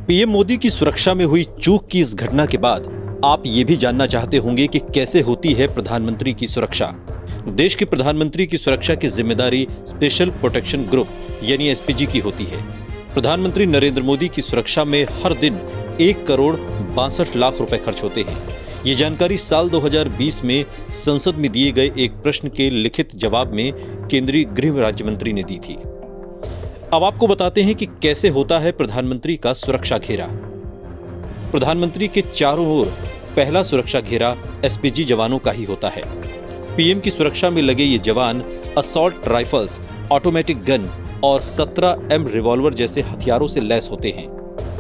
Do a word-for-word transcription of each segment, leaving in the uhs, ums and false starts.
PM Modi की सुरक्षा में हुई चूक की इस घटना के बाद आप ये भी जानना चाहते होंगे कि कैसे होती है प्रधानमंत्री की सुरक्षा। देश के प्रधानमंत्री की सुरक्षा की जिम्मेदारी स्पेशल प्रोटेक्शन ग्रुप यानी एसपीजी की होती है। प्रधानमंत्री नरेंद्र मोदी की सुरक्षा में हर दिन एक करोड़ बासठ लाख रुपए खर्च होते हैं। ये जानकारी साल दो हज़ार बीस में संसद में दिए गए एक प्रश्न के लिखित जवाब में केंद्रीय गृह राज्य मंत्री ने दी थी। अब आपको बताते हैं कि कैसे होता है प्रधानमंत्री का सुरक्षा घेरा। प्रधानमंत्री के चारों ओर पहला सुरक्षा घेरा एसपीजी जवानों का ही होता है। पीएम की सुरक्षा में लगे ये जवान असॉल्ट राइफल्स, ऑटोमेटिक गन और सत्रह एम रिवॉल्वर जैसे हथियारों से लैस होते हैं।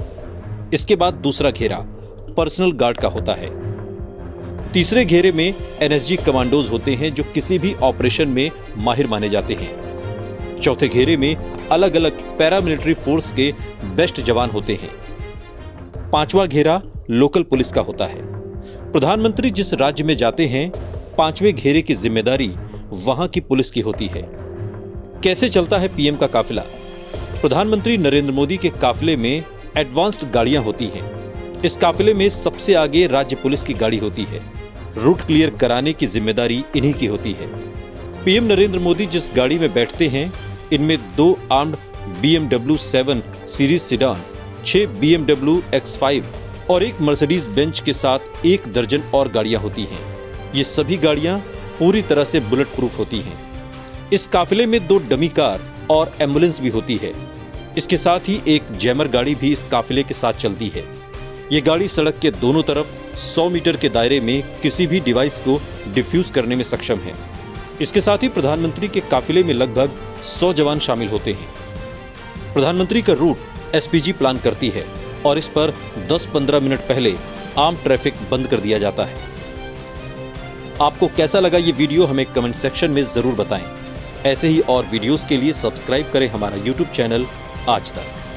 इसके बाद दूसरा घेरा पर्सनल गार्ड का होता है। तीसरे घेरे में एनएसजी कमांडोज होते हैं जो किसी भी ऑपरेशन में माहिर माने जाते हैं। चौथे घेरे में अलग अलग पैरामिलिट्री फोर्स के बेस्ट जवान होते हैं। पांचवा घेरा लोकल पुलिस का होता है। प्रधानमंत्री जिस राज्य में जाते हैं, पांचवें घेरे की जिम्मेदारी वहां की पुलिस की होती है। कैसे चलता है पीएम का काफिला? प्रधानमंत्री नरेंद्र मोदी के काफिले में एडवांस्ड गाड़ियां होती हैं। इस काफिले में सबसे आगे राज्य पुलिस की गाड़ी होती है। रूट क्लियर कराने की जिम्मेदारी इन्हीं की होती है। पीएम नरेंद्र मोदी जिस गाड़ी में बैठते हैं, इनमें दो armoured B M W seven series sedan, छह B M W X five और एक मर्सिडीज बेंच के साथ एक दर्जन और गाड़ियां होती हैं। ये सभी गाड़ियां पूरी तरह से बुलेट प्रूफ होती हैं। इस काफिले में दो डमी कार और एम्बुलेंस भी होती है। इसके साथ ही एक जैमर गाड़ी भी इस काफिले के साथ चलती है। ये गाड़ी सड़क के दोनों तरफ सौ मीटर के दायरे में किसी भी डिवाइस को डिफ्यूज करने में सक्षम है। इसके साथ ही प्रधानमंत्री के काफिले में लगभग सौ जवान शामिल होते हैं। प्रधानमंत्री का रूट एसपीजी प्लान करती है और इस पर दस पंद्रह मिनट पहले आम ट्रैफिक बंद कर दिया जाता है। आपको कैसा लगा ये वीडियो हमें कमेंट सेक्शन में जरूर बताएं। ऐसे ही और वीडियोस के लिए सब्सक्राइब करें हमारा यूट्यूब चैनल आज तक।